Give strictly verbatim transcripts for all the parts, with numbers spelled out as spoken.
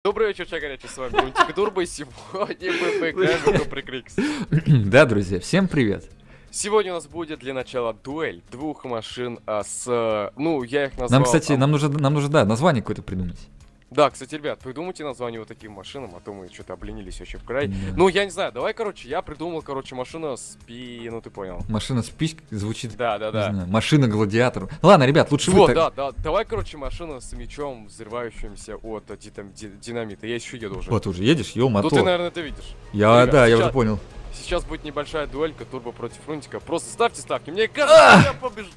Добрый вечер, чай горячий, с вами Лунтик Турбо, и сегодня мы поиграем в игру Прикрикс. Да, друзья, всем привет. Сегодня у нас будет для начала дуэль двух машин а, с... Ну, я их назвал... Нам, кстати, а... нам нужно, нам нужно, да, название какое-то придумать. Да, кстати, ребят, придумайте название вот таким машинам, а то мы что-то обленились вообще в край. Да. Ну, я не знаю, давай, короче, я придумал, короче, машину с пи... Ну, ты понял. Машина с писькой звучит... Да, да, да. Машина-гладиатор. Ладно, ребят, лучше Вот, вы... да, да, давай, короче, машина с мечом, взрывающимся от ди там, ди динамита. Я еще еду уже. Вот уже едешь, ё-мото. Ну, ты, наверное, это видишь. Я, Ребят, да, сейчас... я уже понял. Сейчас будет небольшая дуэлька, Турбо против Рунтика. Просто ставьте ставки. Мне кажется, я побежу.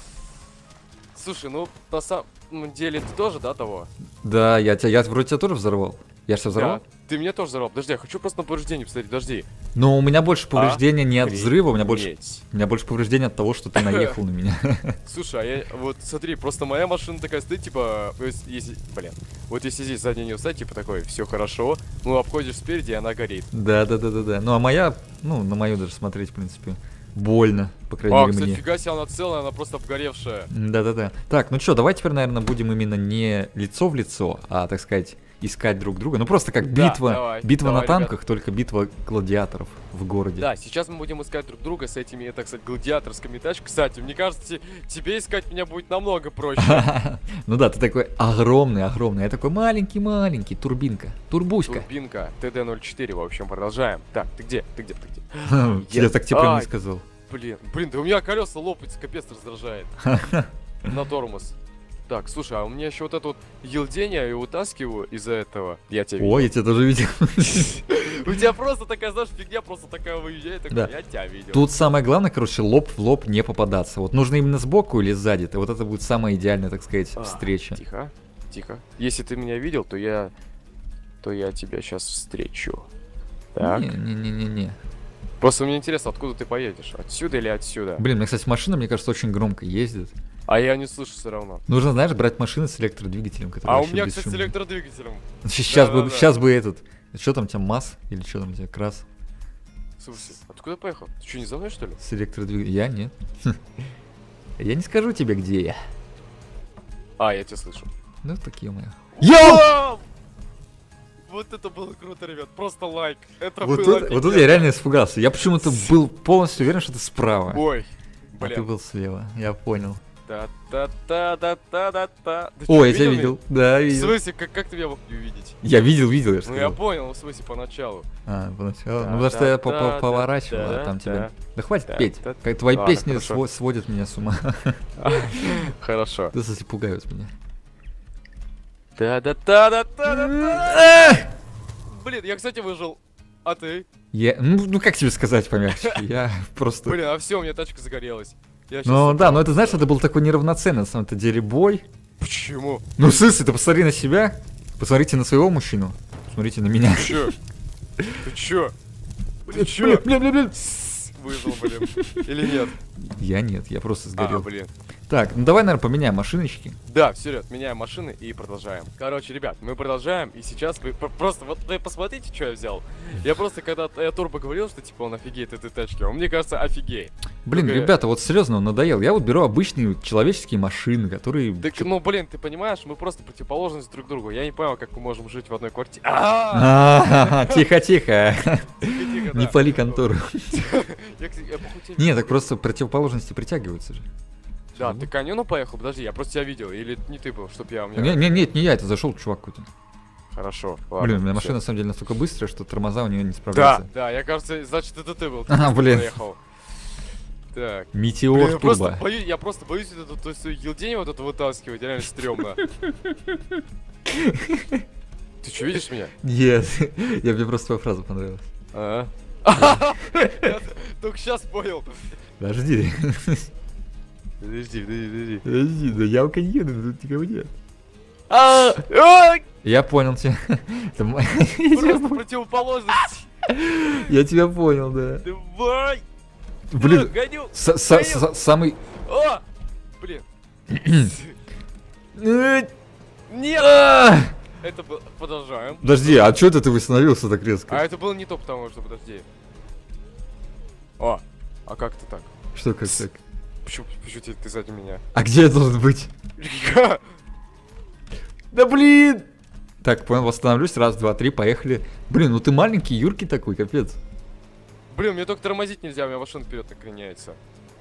Слушай, ну на самом деле ты тоже, да, того? Да, я тебя, я вроде тебя тоже взорвал. Я же тебя взорвал? Да. Ты меня тоже взорвал. Подожди, я хочу просто на повреждение посмотреть. Подожди. Но у меня больше повреждения не от взрыва, у меня больше, Охренеть. у меня больше повреждения от того, что ты наехал на меня. Слушай, а я вот смотри, просто моя машина такая стоит, типа, если, блин, вот если здесь сзади не встать, типа такой, все хорошо, ну обходишь спереди, и она горит. Да, да, да, да, да. Ну а моя, ну на мою даже смотреть, в принципе, больно, по крайней А, мере, кстати, мне. фига себе, она целая, она просто обгоревшая. Да-да-да. Так, ну что, давай теперь, наверное, будем именно не лицо в лицо, а, так сказать, искать друг друга. Ну просто как Да, битва, давай, битва давай, на танках, только битва гладиаторов в городе. Да, сейчас мы будем искать друг друга с этими, так сказать, гладиаторскими тачками. Кстати, мне кажется, тебе искать меня будет намного проще. Ну да, ты такой огромный, огромный. Я такой маленький-маленький, турбинка, турбуська. Турбинка, тэ дэ ноль четыре, в общем, продолжаем. Так, ты где? Ты где? Ты где? Я так тебе прям Ай. не сказал. Блин, блин, да у меня колеса лопаются, капец раздражает. На тормоз. Так, слушай, а у меня еще вот это вот елдение, я его вытаскиваю из-за этого. Я тебя видел. Ой, я тебя тоже видел. У тебя просто такая, знаешь, фигня просто такая выезжает, такой, Да. я тебя видел. Тут самое главное, короче, лоб в лоб не попадаться. Вот нужно именно сбоку или сзади. То вот это будет самая идеальная, так сказать, А, встреча. Тихо, тихо. Если ты меня видел, то я... То я тебя сейчас встречу. Так. Не-не-не-не-не. Просто мне интересно, откуда ты поедешь? Отсюда или отсюда? Блин, мне, кстати, машина, мне кажется, очень громко ездит. А я не слышу все равно. Нужно, знаешь, брать машины с электродвигателем, который А у вообще меня, кстати, с бесшумный. электродвигателем. Сейчас бы, Да-да-да. сейчас бы этот. Что там у тебя, МАЗ? Или что там у тебя, КРАС? Слушай, откуда поехал? Ты что, не за мной, что ли? С электродвигателем. Я нет. Я не скажу тебе, где я. А, я тебя слышу. Ну, такие мои. Йоу! Вот это было круто, ребят. Просто лайк. Это Вот было тут, вот тут я реально испугался. Я почему-то был полностью уверен, что ты справа. Ой, А ты блин. был слева. Я понял. Та-та-та-та-та-та. О, я тебя видел. Да, В видел. смысле, как, как ты меня мог не увидеть? Я видел, видел, я же Ну я сказал. понял, в смысле, поначалу. А, поначалу. Да, Ну, потому что я да, по- да, по- да, поворачивал, да, а там да, тебя... Да хватит да, петь. да. Как твои Ладно, песни хорошо. сво- сводят меня с ума. Хорошо. Да, кстати, пугают меня. Та-да-та-да-та-да-та. Блин, я, кстати, выжил. А ты? Я... Ну, ну, как тебе сказать помягче? Я просто... Блин, а все, у меня тачка загорелась. Я щас Ну собрал. да, но это, знаешь, это был такой неравноценный, на самом-то деле, бой. Почему? Ну, в смысле, ты посмотри на себя, посмотрите на своего мужчину, посмотрите на меня. Ты чё? Ты чё? Ты Блин, чё? блин, блин, блин. Выжил, блин. Или нет? Я нет, я просто А, сгорел. блин. Так, ну давай, наверное, поменяем машиночки. Да, все, ребят, меняем машины и продолжаем. Короче, ребят, мы продолжаем, и сейчас вы про- просто, вот вы посмотрите, что я взял. Я просто, когда я Турбо говорил, что типа он офигеет этой тачки, он, мне кажется, офигеет. Блин, Только- ребята, вот серьезно, он надоел. Я вот беру обычные человеческие машины, которые... Так, чё- ну, блин, ты понимаешь, мы просто противоположность друг другу. Я не понял, как мы можем жить в одной квартире. А, А, Тихо-тихо, тихо-тихо, не да. пали контору. Я, кстати, я похуй тебя Не, видел. так просто противоположности притягиваются же. Да, ты к Каньону поехал? Подожди, я просто тебя видел. Или не ты был, чтоб я у меня... Не, не, нет, не я, это зашел чувак какой-то. Хорошо, ладно. Блин, у меня всё. машина на самом деле настолько быстрая, что тормоза у нее не Да, справляются. да, я, кажется, значит, это ты был. Ты А, просто блин. проехал. Так. Блин, Метеор я просто турбо. боюсь, я просто боюсь это, то есть елдень вот это вытаскивать, реально стрёмно. Ты что, видишь меня? Нет, я мне просто твоя фраза понравилась. А? Я только сейчас понял. Подожди. Подожди, подожди, подожди. Подожди, да я у Каньона, тут никого нет. А, ой, Я понял тебя. Это мо- просто противоположность. Я тебя понял, да. Давай. Блин, Гоню. с- с- с- самый... О! Блин. Нет! А! Это был... Продолжаем. Подожди, а чё это ты восстановился так А резко? это было не то, потому что, подожди. О, а как ты так? Что как так? Почему, почему ты, ты сзади меня? А где я должен быть? Да блин! Так, понял, восстановлюсь. Раз, два, три, поехали. Блин, ну ты маленький, юркий такой, капец. Блин, мне только тормозить нельзя, у меня машина вперед накреняется.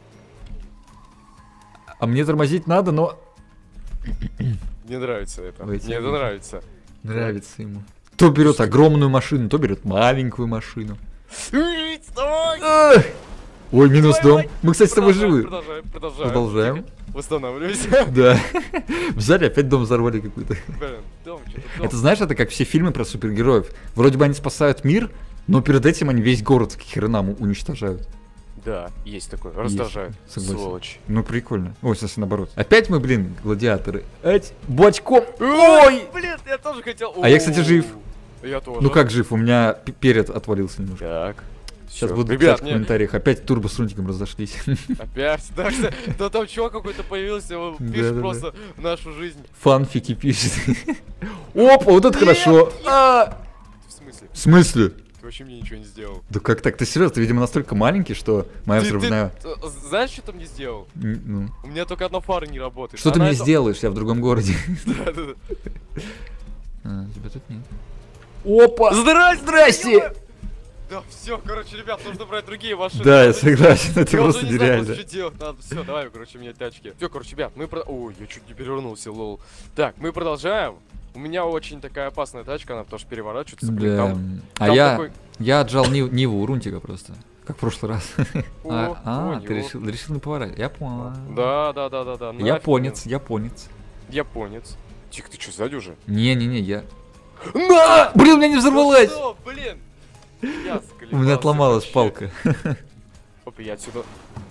А мне тормозить надо, но... Мне нравится это. Ой, Мне это тебе нравится. Нравится ему. То берет огромную машину, то берет маленькую машину. Вставай! Ой, минус дом. Мы, кстати, с тобой Продолжаем, живы. Продолжаем, продолжаем. Продолжаем. Тихо, восстанавливайся. Да. Взяли, опять дом взорвали какой-то. Блин, дом, что-то дом. Это знаешь, это как все фильмы про супергероев. Вроде бы они спасают мир, но перед этим они весь город к хренам уничтожают. Да, есть такой, раздражает. Согласен. Сволочь. Ну прикольно. Ой, сейчас наоборот. Опять мы, блин, гладиаторы. Эть, бочком. Ой! Блин, я тоже хотел. А я, кстати, жив. Я тоже. Ну как жив? У меня п- перед отвалился немножко. Так. Сейчас Всё. буду Ребят, писать в мне- комментариях. Опять турбо с Рунтиком разошлись. Опять, да, кстати, да там чувак какой-то появился, он пишет Да-да-да. просто в нашу жизнь. Фанфики пишет. Опа, вот это хорошо. А! В смысле? В смысле? Ты вообще мне ничего не сделал. Да как так? Ты серьезно? Ты, видимо, настолько маленький, что моя Ты- ты- взрывная... т- знаешь, что ты мне сделал? Н- ну. У меня только одна фара не работает. Что ты Она мне это- сделаешь? Я в другом городе. Да-да-да. А, тебя тут нет. Опа! Здрасте! Здрасте! Да, все, короче, ребят, нужно брать другие машины. Да, я Надо- согласен, это Я просто уже не знаю, нереально. просто, что делать надо. Все, давай, короче, менять тачки. Все, короче, ребят, мы про... Ой, я чуть не перевернулся, лол. Так, мы продолжаем. У меня очень такая опасная тачка, она потому что переворачивается. Блин, Да. там- А там я, такой- я отжал Нив- Ниву у Рунтика просто. Как в прошлый раз. О, А, а, о, ты него. решил, решил не поворачивать. Я понял. Да, да, да, да, да. нафиг Японец, японец. мне. Японец. Тихо, ты что, сзади уже? Не-не-не, я... На! Блин, у меня не взорвалась! Ну что, блин! Я У меня отломалась палка. Оп, я отсюда.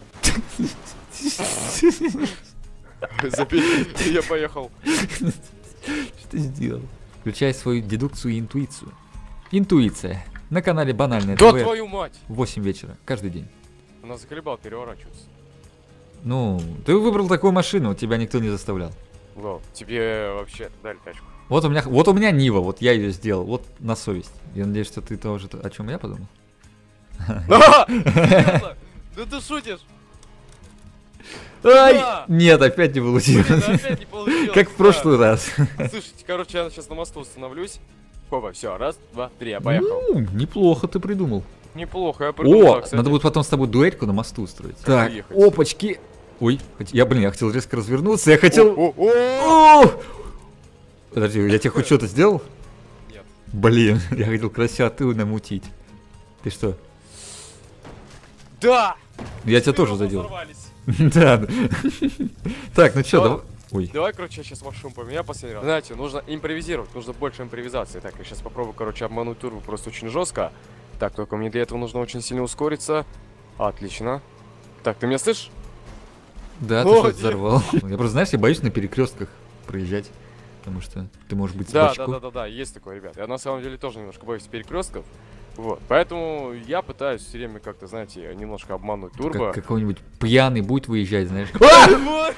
Забей, я поехал. Что ты сделал? Включай свою дедукцию и интуицию. Интуиция. На канале Банальное Да ТВ твою мать! в восемь вечера, каждый день. Она заколебала переворачиваться. Ну, ты выбрал такую машину, тебя никто не заставлял. Лол, тебе вообще дали тачку. Вот у меня, вот у меня Нива, вот я ее сделал, вот на совесть. Я надеюсь, что ты тоже, о чем я подумал. Да ты шутишь? Ай! Да! Нет, опять не получилось. Блин, опять не получилось. Как в да. прошлый раз. Слушайте, короче, я сейчас на мосту остановлюсь. Опа, все, раз, два, три, я поехал. Ну, неплохо ты придумал. Неплохо, я придумал, О, кстати. надо будет потом с тобой дуэльку на мосту устроить. Так, ехать? опачки. Ой, хот- я, блин, я хотел резко развернуться, я хотел... О, о, о! О! Подожди, я тебе хоть что-то сделал? Нет. Блин, я хотел красоту намутить. Ты что? Да! Я тебя Мы тоже оба задел. взорвались. Да. Так, ну что, Да. давай... Ой. Давай, короче, я сейчас машину поменяю последний раз. Знаете, нужно импровизировать, нужно больше импровизации. Так, я сейчас попробую, короче, обмануть турбо просто очень жестко. Так, только мне для этого нужно очень сильно ускориться. Отлично. Так, ты меня слышишь? Да, ты О, что-то нет. взорвал. Я просто, знаешь, я боюсь на перекрестках проезжать. Потому что ты можешь быть с Да, да, бочку. да, да, да, есть такое, ребят. Я на самом деле тоже немножко боюсь перекрестков. Вот. Поэтому я пытаюсь все время как-то, знаете, немножко обмануть турбо. Как какой-нибудь пьяный будет выезжать, знаешь. Вот.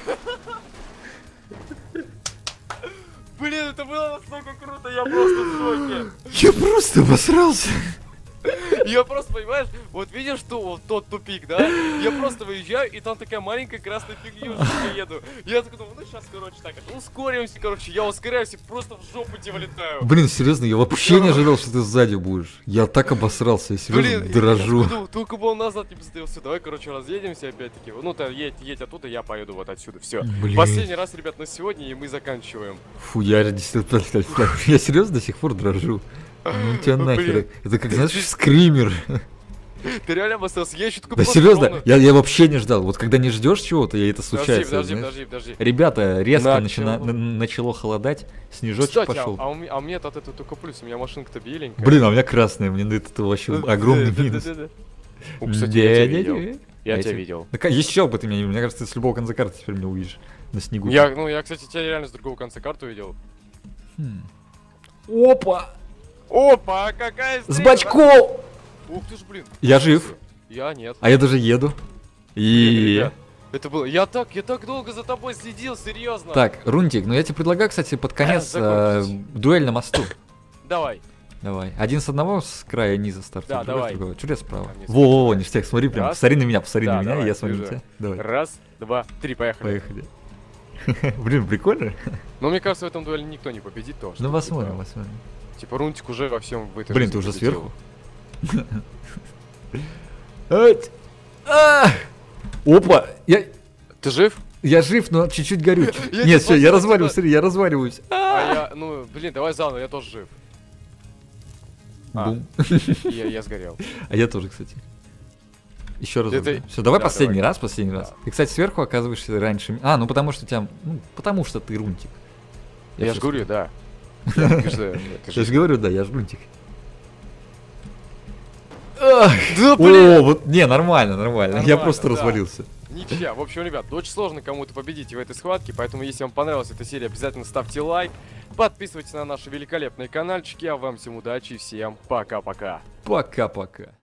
Блин, это было настолько круто, я просто в шоке. Я просто обосрался. Я просто, понимаешь, вот видишь ту, вот тот тупик, да? Я просто выезжаю, и там такая маленькая красная фигнюшка еду. Я такой думаю, ну сейчас, короче, так, ускоримся, короче, я ускоряюсь и просто в жопу тебе вылетаю. Блин, серьезно, я вообще не ожидал, что ты сзади будешь. Я так обосрался, я серьезно Блин, дрожу. я думал, только бы он назад не посмотрел. Все, давай, короче, разъедемся опять-таки. Ну, ты едь, едь оттуда, я поеду вот отсюда. Все. Блин. Последний раз, ребят, на сегодня, и мы заканчиваем. Фу, я действительно... Я серьезно до сих пор дрожу. Ну тебя Блин. нахер. Это как, знаешь, скример. Ты реально обосрался? Я еще такой Да просто серьезно, ровно- я, я вообще не ждал. Вот когда не ждешь чего-то, и это Подожди, случается. подожди, знаешь. подожди, подожди. Ребята, резко Начало. начина- н- начало холодать, снежочек Кстати, а, пошел. а у меня, а мне от этого только плюс, у меня машинка-то беленькая. Блин, а у меня красная, мне это, это вообще огромный минус. Да-да-да-да. О, кстати, я тебя видел. Дя-дя-дя. Я А тебя эти- видел. Так, а еще бы ты меня не видел. Мне кажется, ты с любого конца карты теперь меня увидишь. На снегу. Я, ну, я, кстати, тебя реально с другого конца карту видел. Хм. Опа! Опа, а какая С встреча, бочков! да? Ух ты ж, блин. Я жив. Я нет. А я даже еду. Блин, И... ребят, это было. Я так, я так долго за тобой следил, серьезно. Так, Рунтик, ну я тебе предлагаю, кстати, под конец э, Закончить. дуэль на мосту. Давай. Давай. Один с одного с края низа стартует, Да, другой давай. с другого. Чуть справа. А, мне Во, справа. ништяк, смотри прям. Раз. Посмотри на меня, посмотри Да, на меня, давай, и я смотрю на вижу. тебя. Давай. Раз, два, три, поехали. Поехали. Блин, прикольно. Но мне кажется, в этом дуэле никто не победит тоже. Ну, Типа, посмотрим, посмотрим. Типа Рунтик уже во всем в этой Блин, жизни ты уже победил. сверху? Ать! А! Опа! Я, Ты жив? я жив, но чуть-чуть горю. Я Нет, не все, я спасибо разваливаюсь, тебя. смотри, я разваливаюсь. А я, ну, блин, давай заново, я тоже жив. А. Бум. И Я, я сгорел. А я тоже, кстати. Еще раз. Это- Все, давай да, последний давай. раз, последний раз. Да. Ты, кстати, сверху оказываешься раньше. м- А, ну потому что у тебя. Ну, потому что ты рунтик. Я, всё же говорю, сказал. да. Я- ты же- ты Я же- же говорю, да, я ж рунтик. Ах, Да, О, блин! вот, не, нормально, нормально. Я Нормально, просто да. развалился. Ничья. В общем, ребят, очень сложно кому-то победить в этой схватке, поэтому если вам понравилась эта серия, обязательно ставьте лайк, подписывайтесь на наши великолепные каналчики, а вам всем удачи и всем пока-пока. Пока-пока.